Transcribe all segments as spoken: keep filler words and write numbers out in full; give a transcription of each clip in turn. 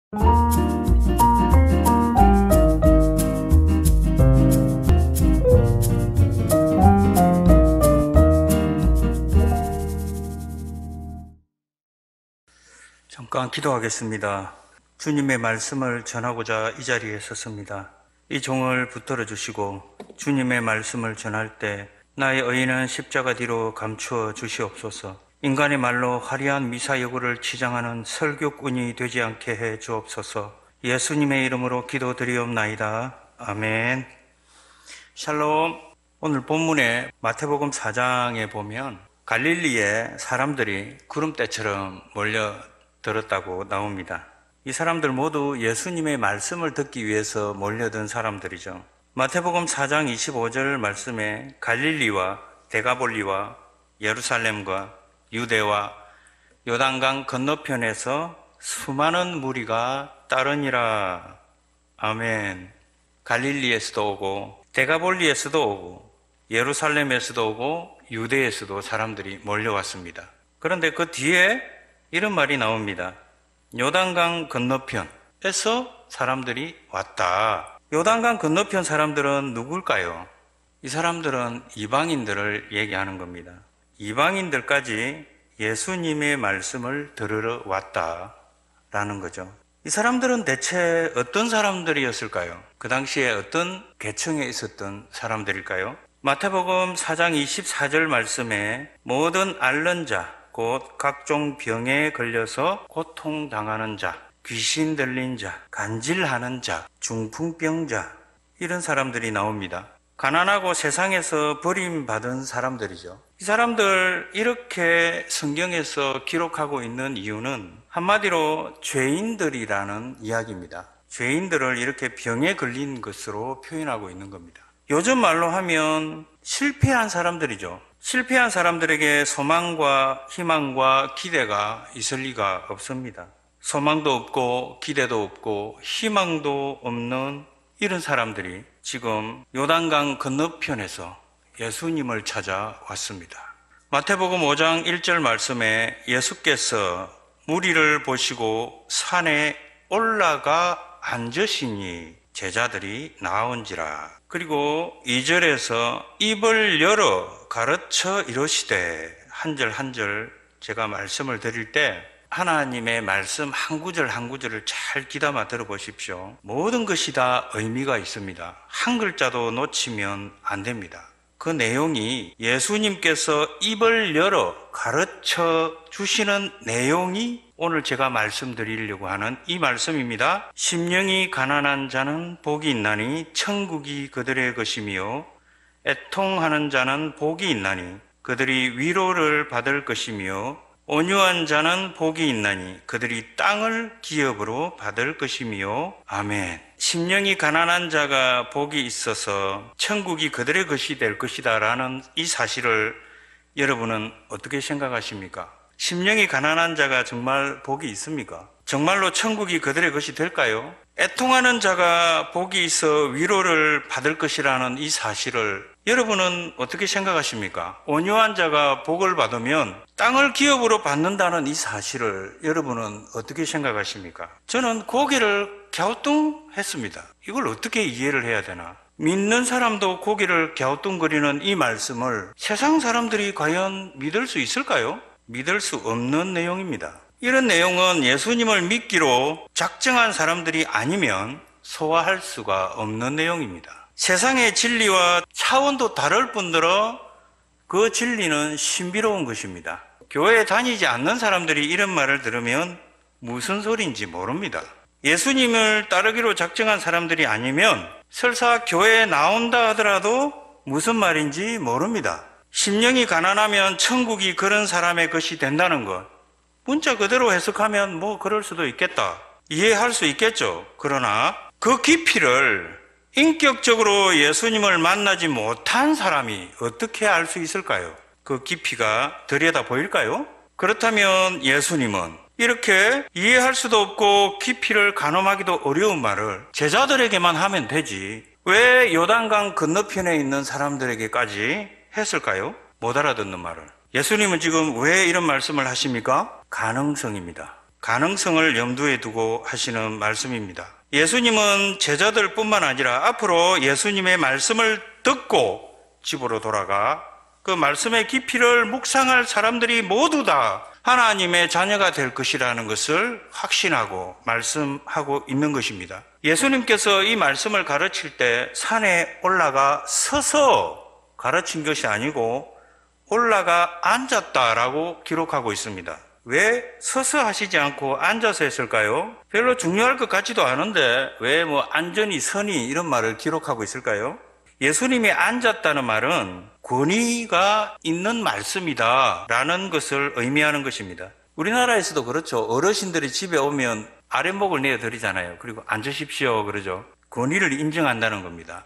잠깐 기도하겠습니다. 주님의 말씀을 전하고자 이 자리에 섰습니다. 이 종을 붙들어 주시고 주님의 말씀을 전할 때 나의 의인은 십자가 뒤로 감추어 주시옵소서. 인간의 말로 화려한 미사여구를 치장하는 설교꾼이 되지 않게 해 주옵소서. 예수님의 이름으로 기도드리옵나이다. 아멘. 샬롬. 오늘 본문에 마태복음 사 장에 보면 갈릴리에 사람들이 구름대처럼 몰려들었다고 나옵니다. 이 사람들 모두 예수님의 말씀을 듣기 위해서 몰려든 사람들이죠. 마태복음 사 장 이십오 절 말씀에 갈릴리와 데가볼리와 예루살렘과 유대와 요단강 건너편에서 수많은 무리가 따르니라. 아멘. 갈릴리에서도 오고 데가볼리에서도 오고 예루살렘에서도 오고 유대에서도 사람들이 몰려왔습니다. 그런데 그 뒤에 이런 말이 나옵니다. 요단강 건너편에서 사람들이 왔다. 요단강 건너편 사람들은 누굴까요? 이 사람들은 이방인들을 얘기하는 겁니다. 이방인들까지 예수님의 말씀을 들으러 왔다라는 거죠. 이 사람들은 대체 어떤 사람들이었을까요? 그 당시에 어떤 계층에 있었던 사람들일까요? 마태복음 사 장 이십사 절 말씀에 모든 앓는 자, 곧 각종 병에 걸려서 고통당하는 자, 귀신 들린 자, 간질하는 자, 중풍병자, 이런 사람들이 나옵니다. 가난하고 세상에서 버림받은 사람들이죠. 이 사람들 이렇게 성경에서 기록하고 있는 이유는 한마디로 죄인들이라는 이야기입니다. 죄인들을 이렇게 병에 걸린 것으로 표현하고 있는 겁니다. 요즘 말로 하면 실패한 사람들이죠. 실패한 사람들에게 소망과 희망과 기대가 있을 리가 없습니다. 소망도 없고 기대도 없고 희망도 없는 이런 사람들이 지금 요단강 건너편에서 예수님을 찾아왔습니다. 마태복음 오 장 일 절 말씀에 예수께서 무리를 보시고 산에 올라가 앉으시니 제자들이 나온지라. 그리고 이 절에서 입을 열어 가르쳐 이르시되, 한 절 한 절 제가 말씀을 드릴 때 하나님의 말씀 한 구절 한 구절을 잘 귀담아 들어보십시오. 모든 것이 다 의미가 있습니다. 한 글자도 놓치면 안 됩니다. 그 내용이 예수님께서 입을 열어 가르쳐 주시는 내용이 오늘 제가 말씀드리려고 하는 이 말씀입니다. 심령이 가난한 자는 복이 있나니 천국이 그들의 것이며, 애통하는 자는 복이 있나니 그들이 위로를 받을 것이며, 온유한 자는 복이 있나니 그들이 땅을 기업으로 받을 것이며. 아멘. 심령이 가난한 자가 복이 있어서 천국이 그들의 것이 될 것이다 라는 이 사실을 여러분은 어떻게 생각하십니까? 심령이 가난한 자가 정말 복이 있습니까? 정말로 천국이 그들의 것이 될까요? 애통하는 자가 복이 있어 위로를 받을 것이라는 이 사실을 여러분은 어떻게 생각하십니까? 온유한 자가 복을 받으면 땅을 기업으로 받는다는 이 사실을 여러분은 어떻게 생각하십니까? 저는 고개를 갸우뚱했습니다. 이걸 어떻게 이해를 해야 되나? 믿는 사람도 고개를 갸우뚱거리는 이 말씀을 세상 사람들이 과연 믿을 수 있을까요? 믿을 수 없는 내용입니다. 이런 내용은 예수님을 믿기로 작정한 사람들이 아니면 소화할 수가 없는 내용입니다. 세상의 진리와 차원도 다를 뿐더러 그 진리는 신비로운 것입니다. 교회에 다니지 않는 사람들이 이런 말을 들으면 무슨 소리인지 모릅니다. 예수님을 따르기로 작정한 사람들이 아니면 설사 교회에 나온다 하더라도 무슨 말인지 모릅니다. 심령이 가난하면 천국이 그런 사람의 것이 된다는 것, 문자 그대로 해석하면 뭐 그럴 수도 있겠다, 이해할 수 있겠죠. 그러나 그 깊이를 인격적으로 예수님을 만나지 못한 사람이 어떻게 알 수 있을까요? 그 깊이가 들여다 보일까요? 그렇다면 예수님은 이렇게 이해할 수도 없고 깊이를 가늠하기도 어려운 말을 제자들에게만 하면 되지 왜 요단강 건너편에 있는 사람들에게까지 했을까요? 못 알아듣는 말을. 예수님은 지금 왜 이런 말씀을 하십니까? 가능성입니다. 가능성을 염두에 두고 하시는 말씀입니다. 예수님은 제자들뿐만 아니라 앞으로 예수님의 말씀을 듣고 집으로 돌아가 그 말씀의 깊이를 묵상할 사람들이 모두 다 하나님의 자녀가 될 것이라는 것을 확신하고 말씀하고 있는 것입니다. 예수님께서 이 말씀을 가르칠 때 산에 올라가 서서 가르친 것이 아니고 올라가 앉았다라고 기록하고 있습니다. 왜 서서 하시지 않고 앉아서 했을까요? 별로 중요할 것 같지도 않은데 왜 뭐 안전히 선이 이런 말을 기록하고 있을까요? 예수님이 앉았다는 말은 권위가 있는 말씀이다 라는 것을 의미하는 것입니다. 우리나라에서도 그렇죠. 어르신들이 집에 오면 아랫목을 내어드리잖아요. 그리고 앉으십시오 그러죠. 권위를 인정한다는 겁니다.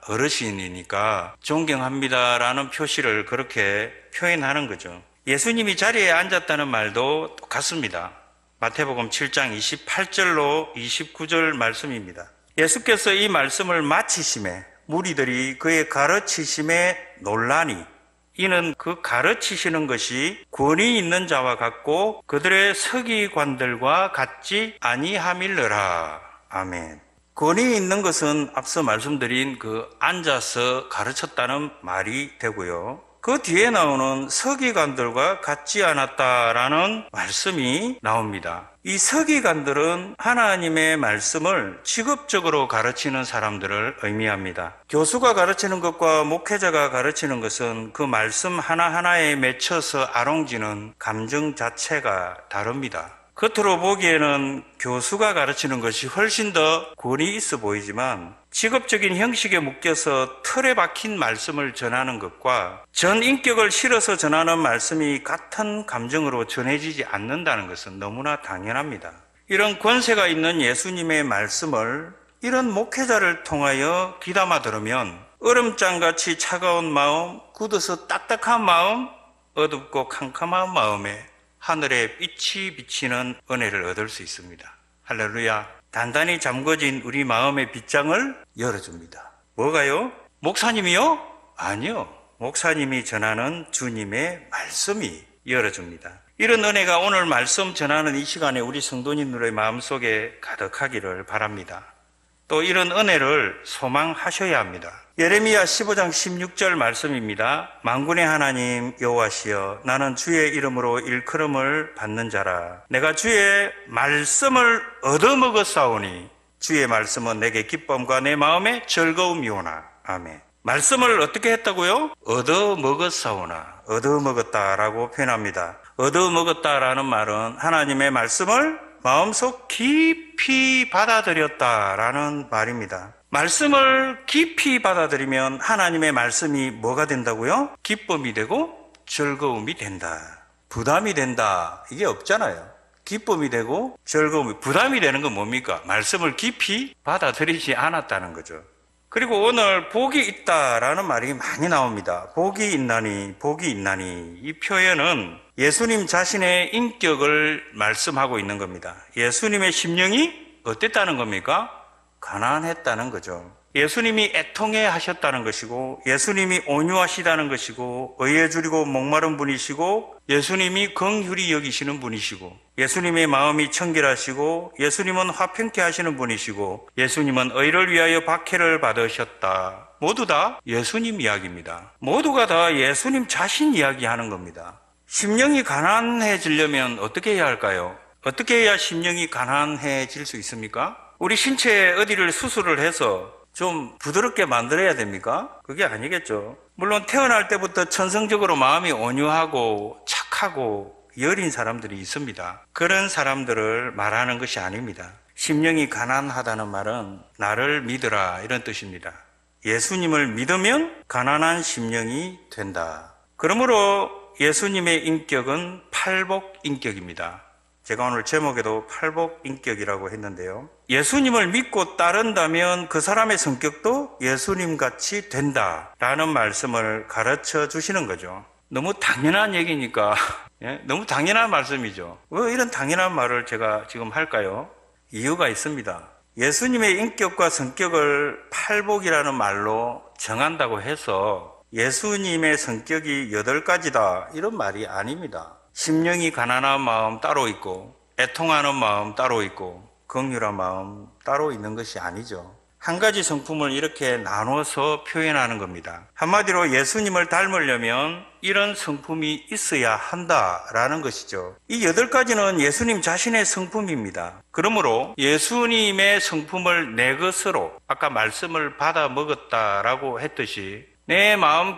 어르신이니까 존경합니다라는 표시를 그렇게 표현하는 거죠. 예수님이 자리에 앉았다는 말도 똑같습니다. 마태복음 칠 장 이십팔 절로 이십구 절 말씀입니다. 예수께서 이 말씀을 마치심에 무리들이 그의 가르치심에 놀라니 이는 그 가르치시는 것이 권위 있는 자와 같고 그들의 서기관들과 같지 아니함일러라. 아멘. 권위 있는 것은 앞서 말씀드린 그 앉아서 가르쳤다는 말이 되고요. 그 뒤에 나오는 서기관들과 같지 않았다라는 말씀이 나옵니다. 이 서기관들은 하나님의 말씀을 직업적으로 가르치는 사람들을 의미합니다. 교수가 가르치는 것과 목회자가 가르치는 것은 그 말씀 하나하나에 맺혀서 아롱지는 감정 자체가 다릅니다. 겉으로 보기에는 교수가 가르치는 것이 훨씬 더 권위 있어 보이지만 직업적인 형식에 묶여서 틀에 박힌 말씀을 전하는 것과 전 인격을 실어서 전하는 말씀이 같은 감정으로 전해지지 않는다는 것은 너무나 당연합니다. 이런 권세가 있는 예수님의 말씀을 이런 목회자를 통하여 귀담아 들으면 얼음장같이 차가운 마음, 굳어서 딱딱한 마음, 어둡고 캄캄한 마음에 하늘의 빛이 비치는 은혜를 얻을 수 있습니다. 할렐루야. 단단히 잠궈진 우리 마음의 빗장을 열어줍니다. 뭐가요? 목사님이요? 아니요. 목사님이 전하는 주님의 말씀이 열어줍니다. 이런 은혜가 오늘 말씀 전하는 이 시간에 우리 성도님들의 마음속에 가득하기를 바랍니다. 또 이런 은혜를 소망하셔야 합니다. 예레미야 십오 장 십육 절 말씀입니다. 만군의 하나님 여호와시여 나는 주의 이름으로 일컬음을 받는 자라. 내가 주의 말씀을 얻어먹었사오니 주의 말씀은 내게 기쁨과 내 마음에 즐거움이오나. 아멘. 말씀을 어떻게 했다고요? 얻어먹었사오나. 얻어먹었다라고 표현합니다. 얻어먹었다라는 말은 하나님의 말씀을 마음속 깊이 받아들였다라는 말입니다. 말씀을 깊이 받아들이면 하나님의 말씀이 뭐가 된다고요? 기쁨이 되고 즐거움이 된다. 부담이 된다. 이게 없잖아요. 기쁨이 되고 즐거움이, 부담이 되는 건 뭡니까? 말씀을 깊이 받아들이지 않았다는 거죠. 그리고 오늘 복이 있다라는 말이 많이 나옵니다. 복이 있나니, 복이 있나니. 이 표현은 예수님 자신의 인격을 말씀하고 있는 겁니다. 예수님의 심령이 어땠다는 겁니까? 가난했다는 거죠. 예수님이 애통해 하셨다는 것이고, 예수님이 온유하시다는 것이고, 의에 줄이고 목마른 분이시고, 예수님이 긍휼히 여기시는 분이시고, 예수님의 마음이 청결하시고, 예수님은 화평케 하시는 분이시고, 예수님은 의를 위하여 박해를 받으셨다. 모두 다 예수님 이야기입니다. 모두가 다 예수님 자신 이야기하는 겁니다. 심령이 가난해지려면 어떻게 해야 할까요? 어떻게 해야 심령이 가난해질 수 있습니까? 우리 신체에 어디를 수술을 해서 좀 부드럽게 만들어야 됩니까? 그게 아니겠죠. 물론 태어날 때부터 천성적으로 마음이 온유하고 착하고 여린 사람들이 있습니다. 그런 사람들을 말하는 것이 아닙니다. 심령이 가난하다는 말은 나를 믿으라 이런 뜻입니다. 예수님을 믿으면 가난한 심령이 된다. 그러므로 예수님의 인격은 팔복 인격입니다. 제가 오늘 제목에도 팔복 인격이라고 했는데요. 예수님을 믿고 따른다면 그 사람의 성격도 예수님같이 된다라는 말씀을 가르쳐 주시는 거죠. 너무 당연한 얘기니까 예? 너무 당연한 말씀이죠. 왜 이런 당연한 말을 제가 지금 할까요? 이유가 있습니다. 예수님의 인격과 성격을 팔복이라는 말로 정한다고 해서 예수님의 성격이 여덟 가지다 이런 말이 아닙니다. 심령이 가난한 마음 따로 있고, 애통하는 마음 따로 있고 긍휼한 마음 따로 있는 것이 아니죠. 한 가지 성품을 이렇게 나눠서 표현하는 겁니다. 한마디로 예수님을 닮으려면 이런 성품이 있어야 한다라는 것이죠. 이 여덟 가지는 예수님 자신의 성품입니다. 그러므로 예수님의 성품을 내 것으로 아까 말씀을 받아 먹었다라고 했듯이 내 마음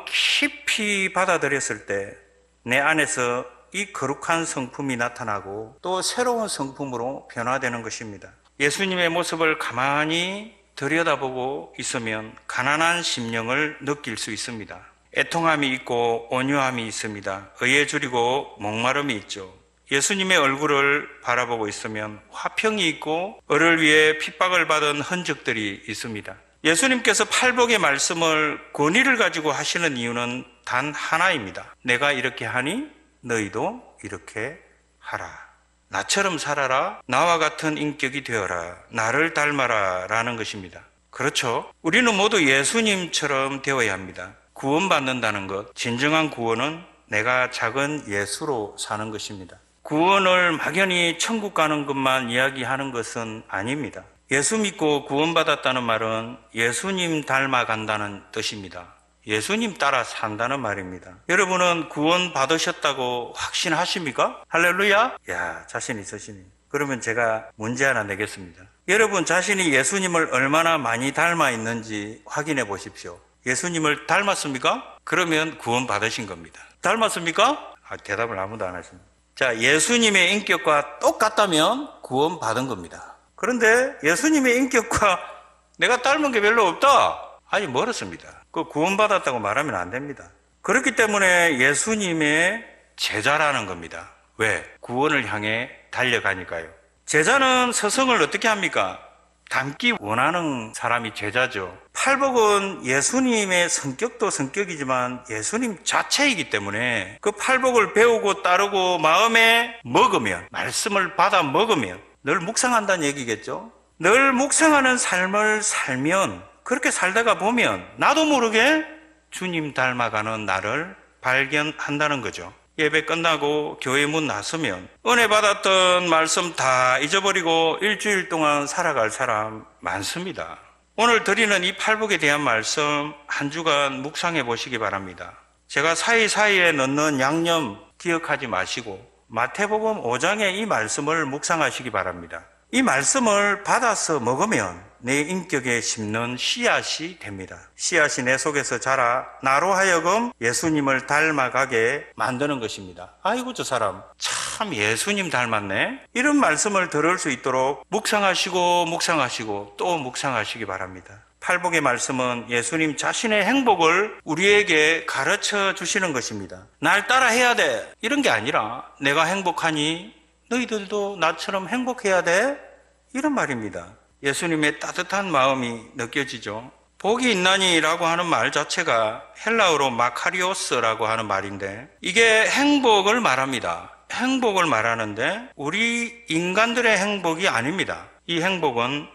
깊이 받아들였을 때 내 안에서 이 거룩한 성품이 나타나고 또 새로운 성품으로 변화되는 것입니다. 예수님의 모습을 가만히 들여다보고 있으면 가난한 심령을 느낄 수 있습니다. 애통함이 있고 온유함이 있습니다. 의에 줄이고 목마름이 있죠. 예수님의 얼굴을 바라보고 있으면 화평이 있고 을을 위해 핍박을 받은 흔적들이 있습니다. 예수님께서 팔복의 말씀을 권위를 가지고 하시는 이유는 단 하나입니다. 내가 이렇게 하니 너희도 이렇게 하라. 나처럼 살아라. 나와 같은 인격이 되어라. 나를 닮아라. 라는 것입니다. 그렇죠? 우리는 모두 예수님처럼 되어야 합니다. 구원받는다는 것, 진정한 구원은 내가 작은 예수로 사는 것입니다. 구원을 막연히 천국 가는 것만 이야기하는 것은 아닙니다. 예수 믿고 구원받았다는 말은 예수님 닮아간다는 뜻입니다. 예수님 따라 산다는 말입니다. 여러분은 구원 받으셨다고 확신하십니까? 할렐루야? 야, 자신 있으시니. 그러면 제가 문제 하나 내겠습니다. 여러분 자신이 예수님을 얼마나 많이 닮아 있는지 확인해 보십시오. 예수님을 닮았습니까? 그러면 구원 받으신 겁니다. 닮았습니까? 아, 대답을 아무도 안 하십니다. 자, 예수님의 인격과 똑같다면 구원 받은 겁니다. 그런데 예수님의 인격과 내가 닮은 게 별로 없다. 아직 멀었습니다. 그 구원받았다고 말하면 안 됩니다. 그렇기 때문에 예수님의 제자라는 겁니다. 왜? 구원을 향해 달려가니까요. 제자는 서성을 어떻게 합니까? 닮기 원하는 사람이 제자죠. 팔복은 예수님의 성격도 성격이지만 예수님 자체이기 때문에 그 팔복을 배우고 따르고 마음에 먹으면, 말씀을 받아 먹으면 늘 묵상한다는 얘기겠죠. 늘 묵상하는 삶을 살면, 그렇게 살다가 보면 나도 모르게 주님 닮아가는 나를 발견한다는 거죠. 예배 끝나고 교회 문 나서면 은혜 받았던 말씀 다 잊어버리고 일주일 동안 살아갈 사람 많습니다. 오늘 드리는 이 팔복에 대한 말씀 한 주간 묵상해 보시기 바랍니다. 제가 사이사이에 넣는 양념 기억하지 마시고 마태복음 오 장의 이 말씀을 묵상하시기 바랍니다. 이 말씀을 받아서 먹으면 내 인격에 심는 씨앗이 됩니다. 씨앗이 내 속에서 자라 나로 하여금 예수님을 닮아가게 만드는 것입니다. 아이고 저 사람 참 예수님 닮았네. 이런 말씀을 들을 수 있도록 묵상하시고 묵상하시고 또 묵상하시기 바랍니다. 팔복의 말씀은 예수님 자신의 행복을 우리에게 가르쳐 주시는 것입니다. 날 따라 해야 돼 이런 게 아니라 내가 행복하니 너희들도 나처럼 행복해야 돼 이런 말입니다. 예수님의 따뜻한 마음이 느껴지죠. 복이 있나니 라고 하는 말 자체가 헬라어로 마카리오스라고 하는 말인데 이게 행복을 말합니다. 행복을 말하는데 우리 인간들의 행복이 아닙니다. 이 행복은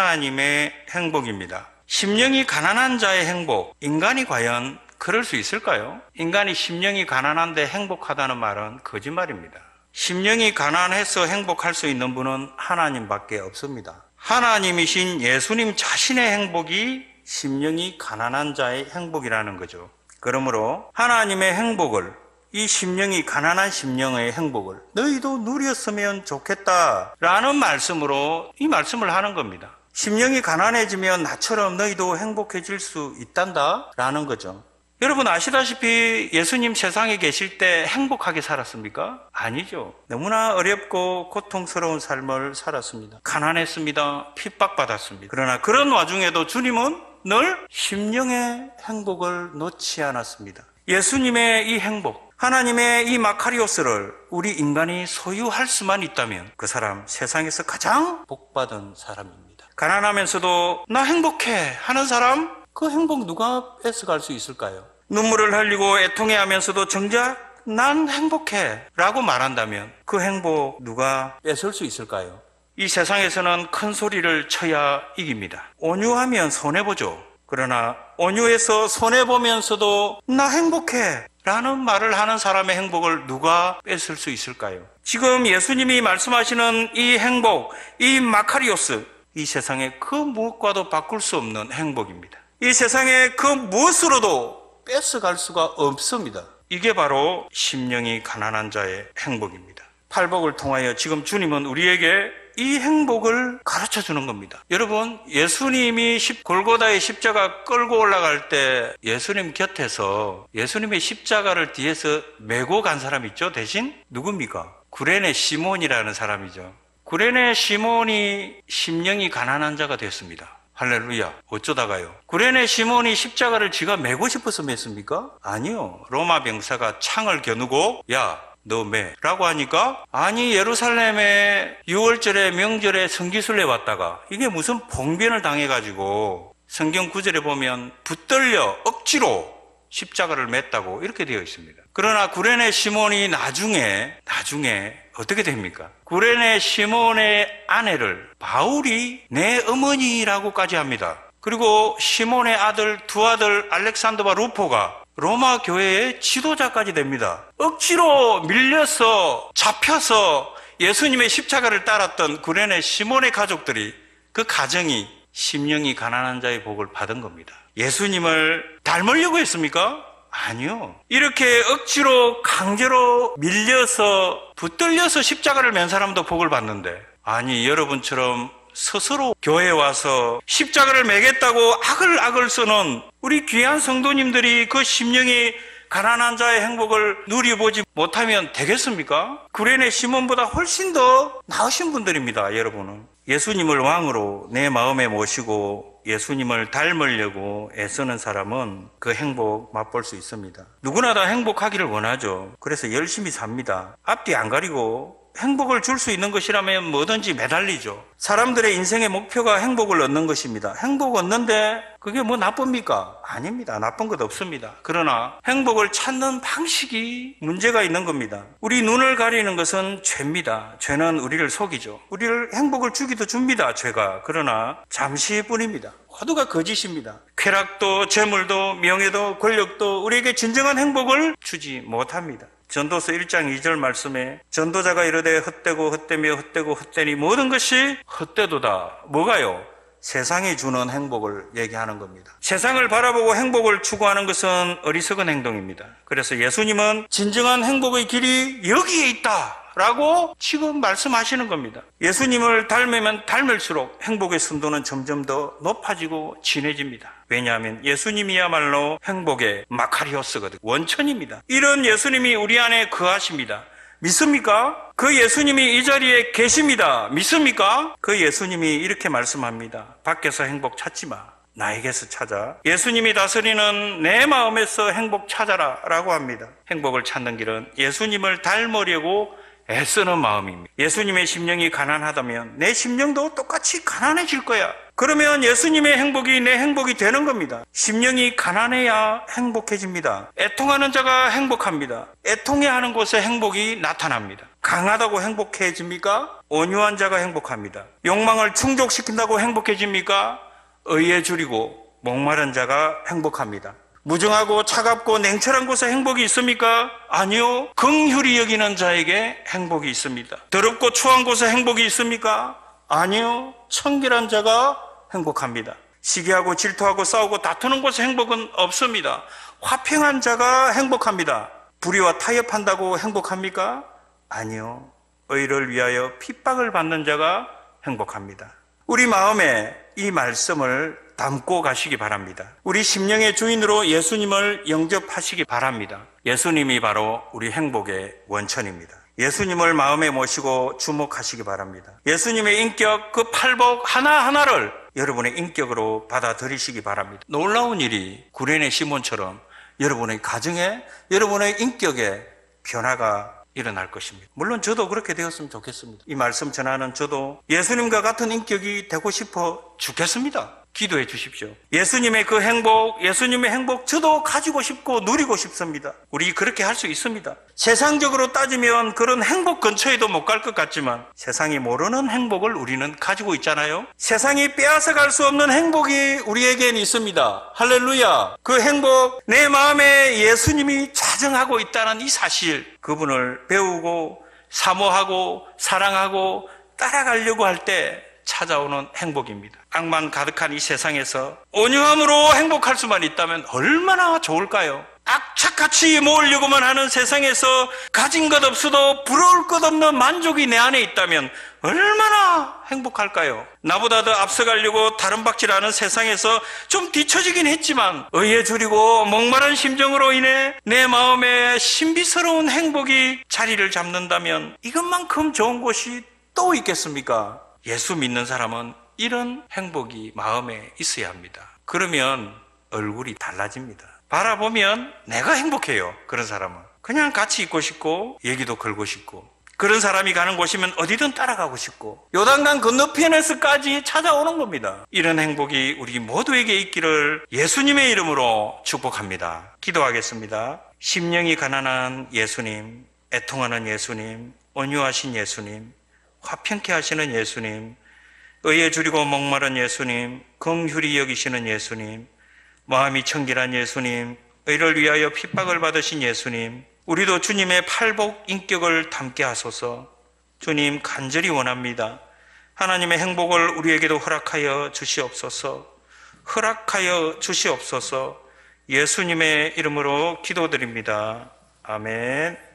하나님의 행복입니다. 심령이 가난한 자의 행복, 인간이 과연 그럴 수 있을까요? 인간이 심령이 가난한데 행복하다는 말은 거짓말입니다. 심령이 가난해서 행복할 수 있는 분은 하나님밖에 없습니다. 하나님이신 예수님 자신의 행복이 심령이 가난한 자의 행복이라는 거죠. 그러므로 하나님의 행복을, 이 심령이 가난한 심령의 행복을 너희도 누렸으면 좋겠다라는 말씀으로 이 말씀을 하는 겁니다. 심령이 가난해지면 나처럼 너희도 행복해질 수 있단다라는 거죠. 여러분 아시다시피 예수님 세상에 계실 때 행복하게 살았습니까? 아니죠. 너무나 어렵고 고통스러운 삶을 살았습니다. 가난했습니다. 핍박받았습니다. 그러나 그런 와중에도 주님은 늘 심령의 행복을 놓지 않았습니다. 예수님의 이 행복, 하나님의 이 마카리오스를 우리 인간이 소유할 수만 있다면 그 사람 세상에서 가장 복받은 사람입니다. 가난하면서도 나 행복해 하는 사람, 그 행복 누가 뺏어갈 수 있을까요? 눈물을 흘리고 애통해하면서도 정작 난 행복해 라고 말한다면 그 행복 누가 뺏을 수 있을까요? 이 세상에서는 큰 소리를 쳐야 이깁니다. 온유하면 손해보죠. 그러나 온유해서 손해보면서도 나 행복해 라는 말을 하는 사람의 행복을 누가 뺏을 수 있을까요? 지금 예수님이 말씀하시는 이 행복, 이 마카리오스, 이 세상에 그 무엇과도 바꿀 수 없는 행복입니다. 이 세상에 그 무엇으로도 뺏어갈 수가 없습니다. 이게 바로 심령이 가난한 자의 행복입니다. 팔복을 통하여 지금 주님은 우리에게 이 행복을 가르쳐 주는 겁니다. 여러분, 예수님이 골고다의 십자가 끌고 올라갈 때 예수님 곁에서 예수님의 십자가를 뒤에서 메고 간 사람 있죠? 대신 누굽니까? 구레네 시몬이라는 사람이죠. 구레네 시몬이 심령이 가난한 자가 됐습니다. 할렐루야. 어쩌다가요? 구레네 시몬이 십자가를 지가 메고 싶어서 맸습니까? 아니요. 로마 병사가 창을 겨누고 야, 너 매 라고 하니까 아니 예루살렘에 유월절에 명절에 성기순례 왔다가 이게 무슨 봉변을 당해가지고 성경 구절에 보면 붙들려 억지로 십자가를 맸다고 이렇게 되어 있습니다. 그러나 구레네 시몬이 나중에 나중에 어떻게 됩니까? 구레네 시몬의 아내를 바울이 내 어머니라고까지 합니다. 그리고 시몬의 아들 두 아들 알렉산더와 루포가 로마 교회의 지도자까지 됩니다. 억지로 밀려서 잡혀서 예수님의 십자가를 따랐던 구레네 시몬의 가족들이 그 가정이 심령이 가난한 자의 복을 받은 겁니다. 예수님을 닮으려고 했습니까? 아니요. 이렇게 억지로 강제로 밀려서 붙들려서 십자가를 맨 사람도 복을 받는데 아니 여러분처럼 스스로 교회에 와서 십자가를 매겠다고 악을 악을 쓰는 우리 귀한 성도님들이 그 심령이 가난한 자의 행복을 누려보지 못하면 되겠습니까? 구레네 시몬보다 훨씬 더 나으신 분들입니다. 여러분은 예수님을 왕으로 내 마음에 모시고 예수님을 닮으려고 애쓰는 사람은 그 행복 맛볼 수 있습니다. 누구나 다 행복하기를 원하죠. 그래서 열심히 삽니다. 앞뒤 안 가리고 행복을 줄 수 있는 것이라면 뭐든지 매달리죠. 사람들의 인생의 목표가 행복을 얻는 것입니다. 행복 얻는데 그게 뭐 나쁩니까? 아닙니다. 나쁜 것 없습니다. 그러나 행복을 찾는 방식이 문제가 있는 겁니다. 우리 눈을 가리는 것은 죄입니다. 죄는 우리를 속이죠. 우리를 행복을 주기도 줍니다. 죄가. 그러나 잠시뿐입니다. 모두가 거짓입니다. 쾌락도 재물도 명예도 권력도 우리에게 진정한 행복을 주지 못합니다. 전도서 일 장 이 절 말씀에 전도자가 이르되 헛되고 헛되며 헛되고 헛되니 모든 것이 헛되도다. 뭐가요? 세상이 주는 행복을 얘기하는 겁니다. 세상을 바라보고 행복을 추구하는 것은 어리석은 행동입니다. 그래서 예수님은 진정한 행복의 길이 여기에 있다 라고 지금 말씀하시는 겁니다. 예수님을 닮으면 닮을수록 행복의 순도는 점점 더 높아지고 진해집니다. 왜냐하면 예수님이야말로 행복의 마카리오스거든요. 원천입니다. 이런 예수님이 우리 안에 거하십니다. 믿습니까? 그 예수님이 이 자리에 계십니다. 믿습니까? 그 예수님이 이렇게 말씀합니다. 밖에서 행복 찾지 마. 나에게서 찾아. 예수님이 다스리는 내 마음에서 행복 찾아라 라고 합니다. 행복을 찾는 길은 예수님을 닮으려고 애쓰는 마음입니다. 예수님의 심령이 가난하다면 내 심령도 똑같이 가난해질 거야. 그러면 예수님의 행복이 내 행복이 되는 겁니다. 심령이 가난해야 행복해집니다. 애통하는 자가 행복합니다. 애통해하는 곳에 행복이 나타납니다. 강하다고 행복해집니까? 온유한 자가 행복합니다. 욕망을 충족시킨다고 행복해집니까? 의에 줄이고 목마른 자가 행복합니다. 무정하고 차갑고 냉철한 곳에 행복이 있습니까? 아니요. 긍휼히 여기는 자에게 행복이 있습니다. 더럽고 추한 곳에 행복이 있습니까? 아니요. 청결한 자가 행복합니다. 시기하고 질투하고 싸우고 다투는 곳에 행복은 없습니다. 화평한 자가 행복합니다. 불의와 타협한다고 행복합니까? 아니요. 의를 위하여 핍박을 받는 자가 행복합니다. 우리 마음에 이 말씀을 담고 가시기 바랍니다. 우리 심령의 주인으로 예수님을 영접하시기 바랍니다. 예수님이 바로 우리 행복의 원천입니다. 예수님을 마음에 모시고 주목하시기 바랍니다. 예수님의 인격 그 팔복 하나하나를 여러분의 인격으로 받아들이시기 바랍니다. 놀라운 일이 구레네 시몬처럼 여러분의 가정에 여러분의 인격에 변화가 일어날 것입니다. 물론 저도 그렇게 되었으면 좋겠습니다. 이 말씀 전하는 저도 예수님과 같은 인격이 되고 싶어 죽겠습니다. 기도해 주십시오. 예수님의 그 행복, 예수님의 행복 저도 가지고 싶고 누리고 싶습니다. 우리 그렇게 할 수 있습니다. 세상적으로 따지면 그런 행복 근처에도 못 갈 것 같지만 세상이 모르는 행복을 우리는 가지고 있잖아요. 세상이 빼앗아갈 수 없는 행복이 우리에겐 있습니다. 할렐루야. 그 행복, 내 마음에 예수님이 자정하고 있다는 이 사실, 그분을 배우고 사모하고 사랑하고 따라가려고 할 때 찾아오는 행복입니다. 악만 가득한 이 세상에서 온유함으로 행복할 수만 있다면 얼마나 좋을까요? 악착같이 모으려고만 하는 세상에서 가진 것 없어도 부러울 것 없는 만족이 내 안에 있다면 얼마나 행복할까요? 나보다 더 앞서가려고 다름박질하는 세상에서 좀 뒤처지긴 했지만 의에 줄이고 목마른 심정으로 인해 내 마음에 신비스러운 행복이 자리를 잡는다면 이것만큼 좋은 곳이 또 있겠습니까? 예수 믿는 사람은 이런 행복이 마음에 있어야 합니다. 그러면 얼굴이 달라집니다. 바라보면 내가 행복해요. 그런 사람은 그냥 같이 있고 싶고 얘기도 걸고 싶고, 그런 사람이 가는 곳이면 어디든 따라가고 싶고 요단강 건너편에서까지 찾아오는 겁니다. 이런 행복이 우리 모두에게 있기를 예수님의 이름으로 축복합니다. 기도하겠습니다. 심령이 가난한 예수님, 애통하는 예수님, 온유하신 예수님, 화평케 하시는 예수님, 의에 줄이고 목마른 예수님, 긍휼히 여기시는 예수님, 마음이 청결한 예수님, 의를 위하여 핍박을 받으신 예수님, 우리도 주님의 팔복 인격을 담게 하소서. 주님, 간절히 원합니다. 하나님의 행복을 우리에게도 허락하여 주시옵소서. 허락하여 주시옵소서. 예수님의 이름으로 기도드립니다. 아멘.